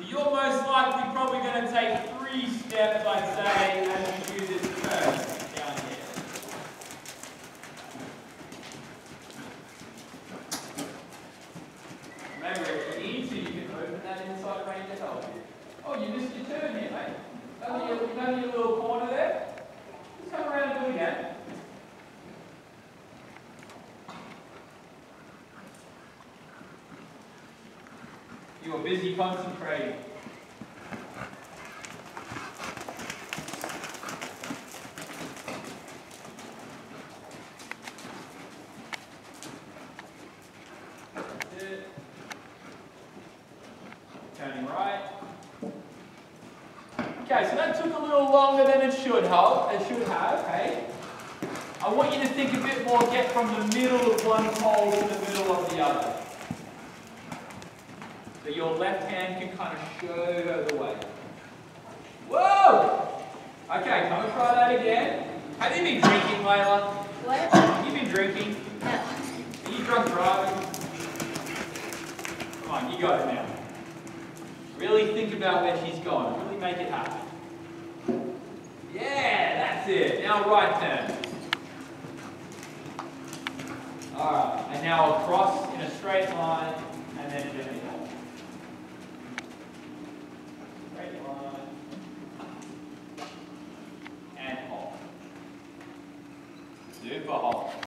So you're most likely probably going to take 3 steps, I'd say, as you do this turn down here. Remember, if you need to, you can open that inside rein to help you. Oh, you missed your turn here, mate. You know your little corner there? Just come around and do it again. You are busy concentrating. That's it. Turning right. Okay, so that took a little longer than it should have, hey? I want you to think a bit more, get from the middle of one pole to the middle of the other. So your left hand can kind of show her the way. Whoa! Okay, come and try that again. Have you been drinking, Layla? What? Have you been drinking? No. Are you drunk driving? Come on, you got it now. Really think about where she's gone. Really make it happen. Yeah, that's it. Now right turn. Alright, and now across in a straight line, and then finish.